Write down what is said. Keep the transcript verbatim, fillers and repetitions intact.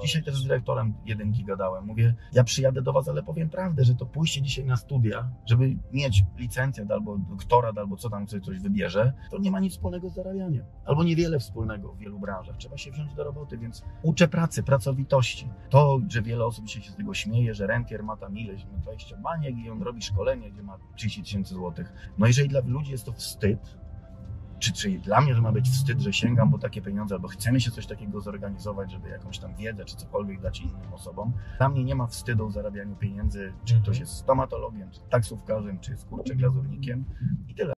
Dzisiaj też z dyrektorem jedynki gadałem. Mówię, ja przyjadę do was, ale powiem prawdę, że to pójście dzisiaj na studia, żeby mieć licencjat albo doktorat, albo co tam sobie coś wybierze, to nie ma nic wspólnego z zarabianiem. Albo niewiele wspólnego w wielu branżach. Trzeba się wziąć do roboty, więc uczę pracy, pracowitości. To, że wiele osób dzisiaj się z tego śmieje, że rentier ma tam ileś, ma dwadzieścia baniek i on robi szkolenie, gdzie ma trzydzieści tysięcy złotych. No jeżeli dla ludzi jest to wstyd, Czy, czy dla mnie, że ma być wstyd, że sięgam po takie pieniądze, albo chcemy się coś takiego zorganizować, żeby jakąś tam wiedzę, czy cokolwiek dać innym osobom. Dla mnie nie ma wstydu w zarabianiu pieniędzy, czy ktoś jest stomatologiem, czy taksówkarzem, czy jest kurczę glazurnikiem i tyle.